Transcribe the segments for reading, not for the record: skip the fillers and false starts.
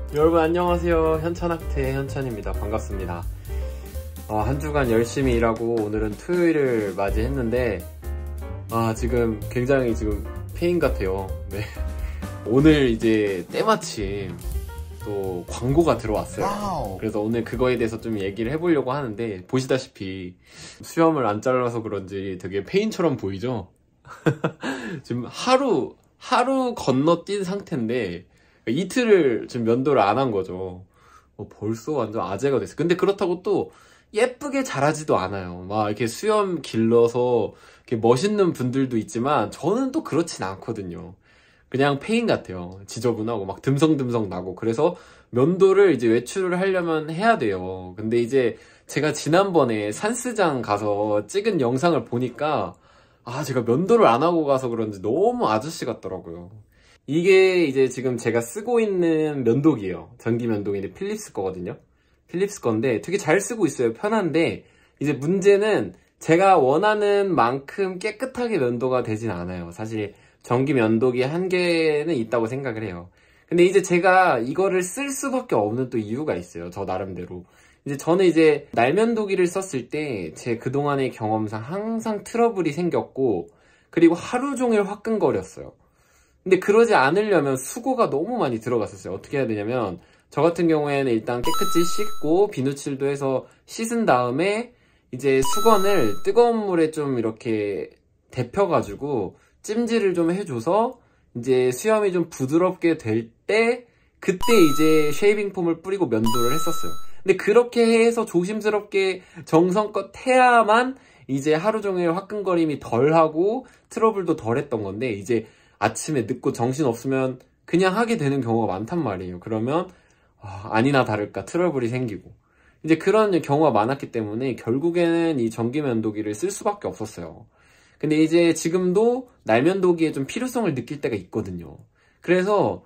여러분 안녕하세요. 현천학태의 현천입니다. 반갑습니다. 한 주간 열심히 일하고 오늘은 토요일을 맞이했는데 지금 굉장히 페인 같아요. 네. 오늘 이제 때마침 또 광고가 들어왔어요. 그래서 오늘 그거에 대해서 좀 얘기를 해보려고 하는데, 보시다시피 수염을 안 잘라서 그런지 되게 페인처럼 보이죠? 지금 하루 건너뛴 상태인데 이틀을 지금 면도를 안 한 거죠. 벌써 완전 아재가 됐어요. 근데 그렇다고 또 예쁘게 자라지도 않아요. 막 이렇게 수염 길러서 이렇게 멋있는 분들도 있지만 저는 또 그렇진 않거든요. 그냥 페인 같아요. 지저분하고 막 듬성듬성 나고. 그래서 면도를 이제 외출을 하려면 해야 돼요. 근데 이제 제가 지난번에 산스장 가서 찍은 영상을 보니까 제가 면도를 안 하고 가서 그런지 너무 아저씨 같더라고요. 이게 이제 지금 제가 쓰고 있는 면도기예요. 전기 면도기인데 필립스 거거든요. 필립스 건데 되게 잘 쓰고 있어요. 편한데 이제 문제는 제가 원하는 만큼 깨끗하게 면도가 되진 않아요. 사실 전기 면도기 한계는 있다고 생각을 해요. 근데 이제 제가 이거를 쓸 수밖에 없는 또 이유가 있어요. 저 나름대로. 이제 저는 이제 날면도기를 썼을 때 제 그동안의 경험상 항상 트러블이 생겼고, 그리고 하루 종일 화끈거렸어요. 근데 그러지 않으려면 수고가 너무 많이 들어갔었어요. 어떻게 해야 되냐면, 저 같은 경우에는 일단 깨끗이 씻고 비누칠도 해서 씻은 다음에 이제 수건을 뜨거운 물에 좀 이렇게 데펴가지고 찜질을 좀 해줘서 이제 수염이 좀 부드럽게 될 때, 그때 이제 쉐이빙 폼을 뿌리고 면도를 했었어요. 근데 그렇게 해서 조심스럽게 정성껏 해야만 이제 하루 종일 화끈거림이 덜하고 트러블도 덜했던 건데, 이제 아침에 늦고 정신 없으면 그냥 하게 되는 경우가 많단 말이에요. 그러면 아니나 다를까 트러블이 생기고, 이제 그런 경우가 많았기 때문에 결국에는 이 전기 면도기를 쓸 수밖에 없었어요. 근데 이제 지금도 날면도기에 좀 필요성을 느낄 때가 있거든요. 그래서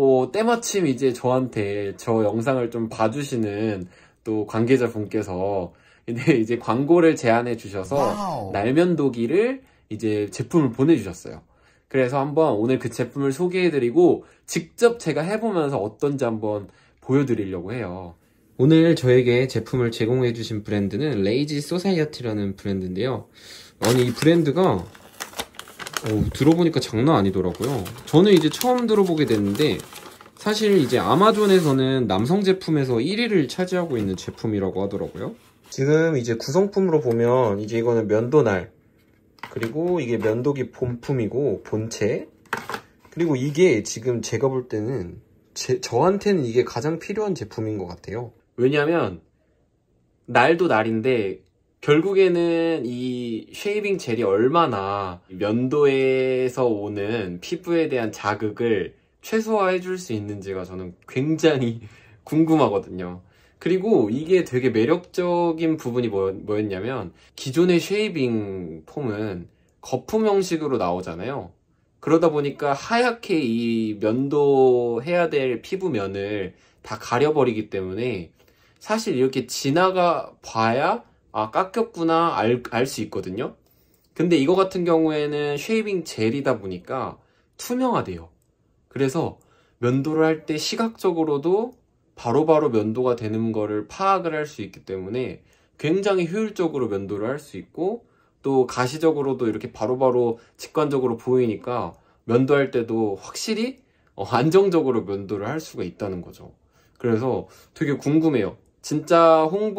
때마침 이제 저한테 저 영상을 좀 봐주시는 또 관계자분께서 이제 광고를 제안해 주셔서 날면도기를 이제 제품을 보내주셨어요. 그래서 한번 오늘 그 제품을 소개해드리고 직접 제가 해보면서 어떤지 한번 보여드리려고 해요. 오늘 저에게 제품을 제공해주신 브랜드는 레이지 소사이어티라는 브랜드인데요. 아니, 이 브랜드가 들어보니까 장난 아니더라고요. 저는 이제 처음 들어보게 됐는데, 사실 이제 아마존에서는 남성 제품에서 1위를 차지하고 있는 제품이라고 하더라고요. 지금 이제 구성품으로 보면 이제 이거는 면도날, 그리고 이게 면도기 본품이고 본체, 그리고 이게 지금 제가 볼 때는 저한테는 이게 가장 필요한 제품인 것 같아요. 왜냐면 날도 날인데 결국에는 이 쉐이빙 젤이 얼마나 면도에서 오는 피부에 대한 자극을 최소화해 줄 수 있는지가 저는 굉장히 궁금하거든요. 그리고 이게 되게 매력적인 부분이 뭐였냐면, 기존의 쉐이빙 폼은 거품 형식으로 나오잖아요. 그러다 보니까 하얗게 이 면도해야 될 피부면을 다 가려버리기 때문에 사실 이렇게 지나가 봐야 깎였구나 알 수 있거든요. 근데 이거 같은 경우에는 쉐이빙 젤이다 보니까 투명하대요. 그래서 면도를 할 때 시각적으로도 바로바로 면도가 되는 거를 파악을 할 수 있기 때문에 굉장히 효율적으로 면도를 할 수 있고, 또 가시적으로도 이렇게 바로바로 직관적으로 보이니까 면도할 때도 확실히 안정적으로 면도를 할 수가 있다는 거죠. 그래서 되게 궁금해요. 진짜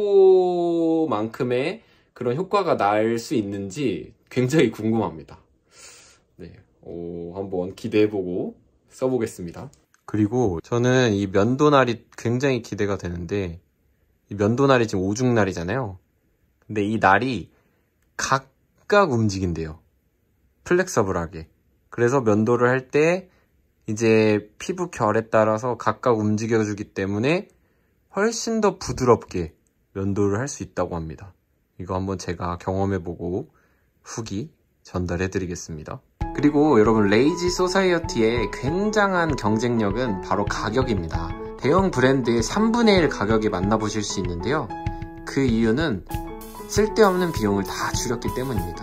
홍보만큼의 그런 효과가 날 수 있는지 굉장히 궁금합니다. 네, 한번 기대해보고 써보겠습니다. 그리고 저는 이 면도날이 굉장히 기대가 되는데, 이 면도날이 지금 오죽날이잖아요. 근데 이 날이 각각 움직인대요. 플렉서블하게. 그래서 면도를 할 때 이제 피부 결에 따라서 각각 움직여주기 때문에 훨씬 더 부드럽게 면도를 할 수 있다고 합니다. 이거 한번 제가 경험해보고 후기 전달해드리겠습니다. 그리고 여러분, 레이지 소사이어티의 굉장한 경쟁력은 바로 가격입니다. 대형 브랜드의 3분의 1 가격에 만나보실 수 있는데요. 그 이유는 쓸데없는 비용을 다 줄였기 때문입니다.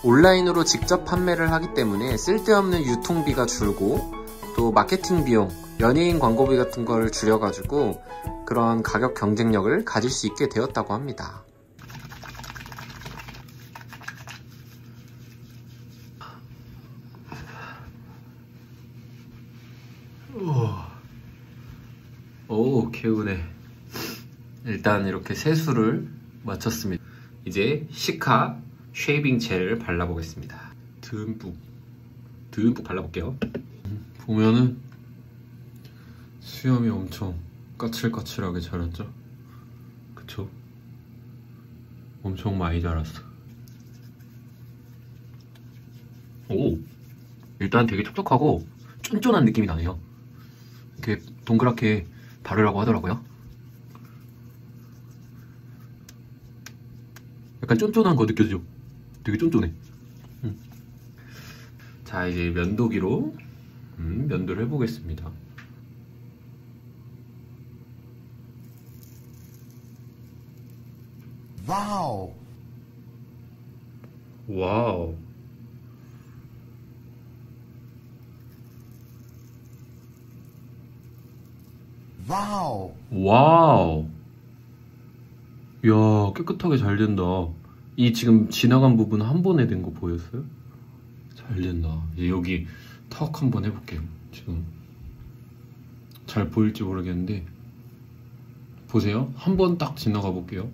온라인으로 직접 판매를 하기 때문에 쓸데없는 유통비가 줄고, 또 마케팅 비용, 연예인 광고비 같은 걸 줄여가지고 그런 가격 경쟁력을 가질 수 있게 되었다고 합니다. 오, 개운해. 일단 이렇게 세수를 마쳤습니다. 이제 시카 쉐이빙 젤을 발라보겠습니다. 듬뿍 발라볼게요. 보면은 수염이 엄청 까칠까칠하게 자랐죠? 그쵸? 엄청 많이 자랐어. 오! 일단 되게 촉촉하고 쫀쫀한 느낌이 나네요. 이렇게 동그랗게 바르라고 하더라고요. 약간 쫀쫀한 거 느껴지죠? 되게 쫀쫀해. 자, 이제 면도기로 면도를 해보겠습니다. 와우. 와우. 와우. 와우. 이야, 깨끗하게 잘 된다. 이 지금 지나간 부분 한 번에 된 거 보였어요? 잘 된다. 이제 여기 턱 한번 해볼게요. 지금 잘 보일지 모르겠는데 보세요. 한 번 딱 지나가 볼게요.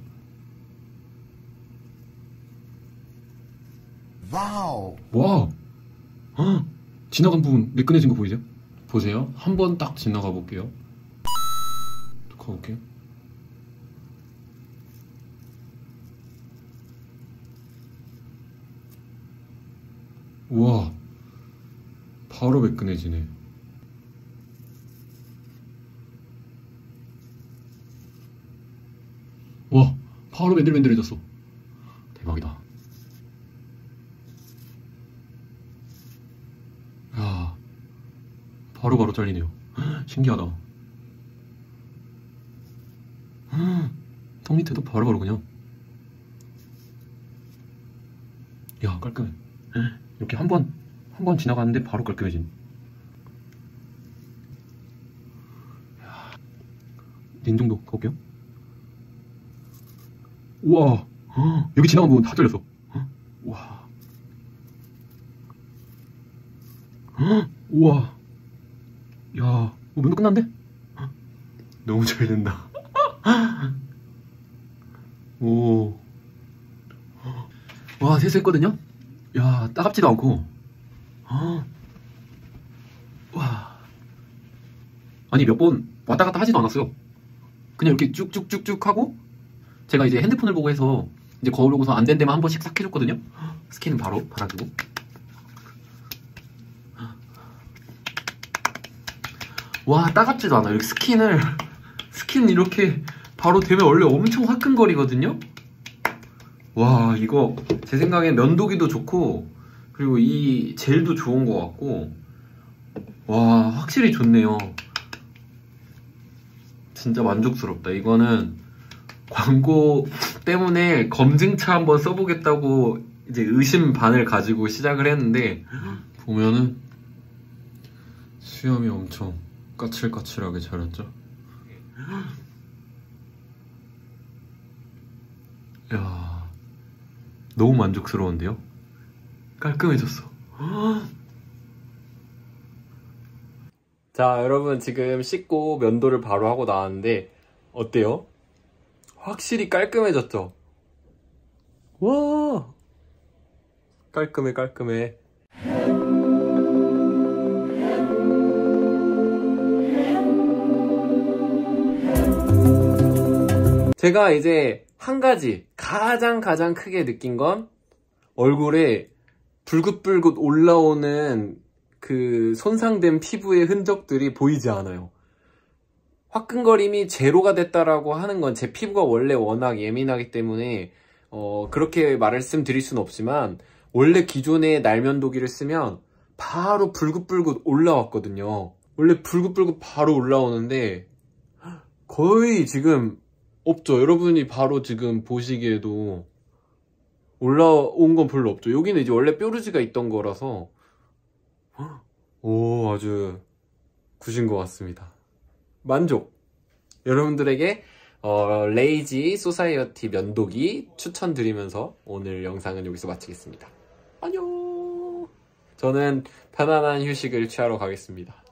와우. 와우. 헉! 지나간 부분 매끈해진 거 보이세요? 보세요. 한 번 딱 지나가 볼게요. 또 가볼게요. 우와, 바로 매끈해지네. 와, 바로 맨들맨들해졌어. 대박이다. 야, 바로바로 잘리네요. 신기하다. 턱 밑에도 바로바로 그냥. 야, 깔끔해. 이렇게 한 번 지나갔는데 바로 깔끔해진. 냉정도 가볼게요. 우와, 여기 지나간 부분 다 잘렸어. 우와. 우와. 야, 면도 끝났는데? 너무 잘 된다. 오. 와, 세수했거든요? 야, 따갑지도 않고. 와. 아니, 몇 번 왔다 갔다 하지도 않았어요. 그냥 이렇게 쭉쭉쭉쭉 하고, 제가 이제 핸드폰을 보고 해서 이제 거울 보고서 안 된 데만 한 번씩 싹 해줬거든요? 스킨은 바로 발라주고. 와, 따갑지도 않아요. 이렇게 스킨 이렇게 바로 되면 원래 엄청 화끈거리거든요? 와, 이거 제 생각엔 면도기도 좋고 그리고 이 젤도 좋은 것 같고, 와, 확실히 좋네요. 진짜 만족스럽다. 이거는 광고 때문에 검증차 한번 써보겠다고 이제 의심 반을 가지고 시작을 했는데 보면은 수염이 엄청 까칠까칠하게 자랐죠? 야, 너무 만족스러운데요? 깔끔해졌어. 자, 여러분 지금 씻고 면도를 바로 하고 나왔는데 어때요? 확실히 깔끔해졌죠? 와, 깔끔해. 제가 이제 한 가지 가장 크게 느낀 건 얼굴에 불긋불긋 올라오는 그 손상된 피부의 흔적들이 보이지 않아요. 화끈거림이 제로가 됐다라고 하는 건 제 피부가 원래 워낙 예민하기 때문에 그렇게 말씀드릴 수는 없지만 원래 기존의 날면도기를 쓰면 바로 불긋불긋 올라왔거든요. 원래 불긋불긋 바로 올라오는데 거의 지금 없죠. 여러분이 바로 지금 보시기에도 올라온 건 별로 없죠. 여기는 이제 원래 뾰루지가 있던 거라서 오, 아주 구신 것 같습니다. 만족! 여러분들에게 레이지 소사이어티 면도기 추천드리면서 오늘 영상은 여기서 마치겠습니다. 안녕! 저는 편안한 휴식을 취하러 가겠습니다.